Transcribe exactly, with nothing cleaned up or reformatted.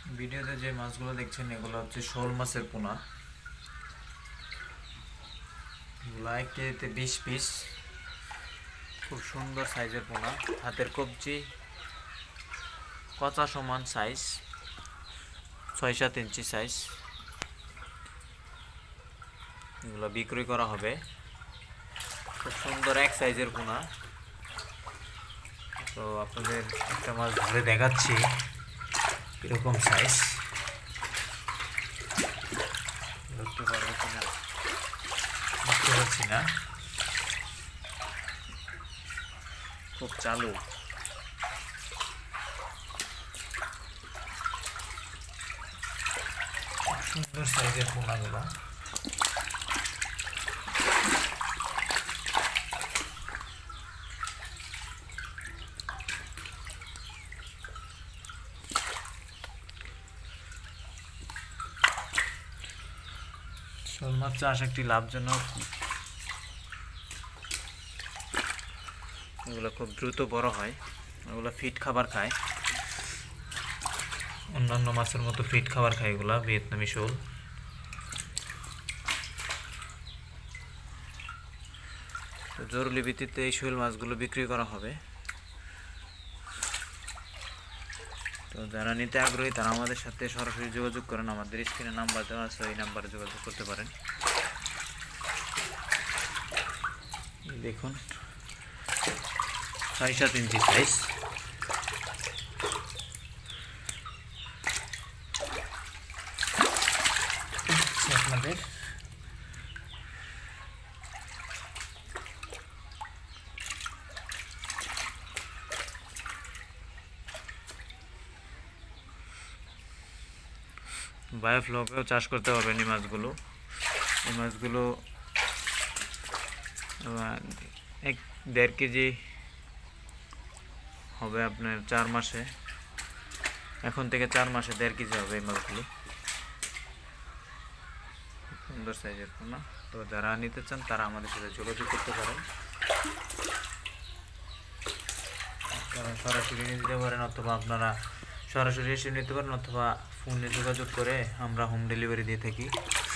ভিডিওতে যে মাছগুলো দেখছেন এগুলো হচ্ছে শোল মাছের পোনা। এগুলো এক কেজিতে বিশ পিস, খুব সুন্দর সাইজের পোনা, হাতের কবজি, কচা সমান সাইজ, ছয় সাত ইঞ্চি সাইজ। এগুলো বিক্রি করা হবে। খুব সুন্দর এক সাইজের পোনা। তো আপনাদের একটা মাছ ধরে দেখাচ্ছি এরকম সাইজ, ধরতে পারবো কিনা বুঝতে পারছি না। খুব চালু, সুন্দর সাইজের পোনাগুলো। শোল মাছ চাষ একটি লাভজনক। এগুলো খুব দ্রুত বড় হয়। এগুলো ফিট খাবার খায়, অন্যান্য মাছের মতো ফিট খাবার খায় এগুলা, ভিয়েতনামি শোল। তো জরুরি ভিত্তিতে এই শোল মাছগুলো বিক্রি করা হবে। তো যারা নিতে আগ্রহী তারা আমাদের সাথে সরাসরি যোগাযোগ করেন। আমাদের স্ক্রিনে নাম্বার দেওয়া আছে, এই নাম্বারে যোগাযোগ করতে পারেন। দেখুন ছয় সাত ইঞ্চি সাইজ। আপনাদের বায়োফ্লকেও চাষ করতে পারবেন এই মাছগুলো। এই মাছগুলো এক দেড় কেজি হবে আপনার চার মাসে। এখন থেকে চার মাসে দেড় কেজি হবে এই মাছগুলো। সুন্দর সাইজের পোনা। তো যারা নিতে চান তারা আমাদের সাথে যোগাযোগ করতে পারেন। তারা সরাসরি নিতে পারেন, অথবা আপনারা সরাসরি এসে নিতে পারেন, অথবা ফোনে যোগাযোগ করে আমরা হোম ডেলিভারি দিয়ে থাকি।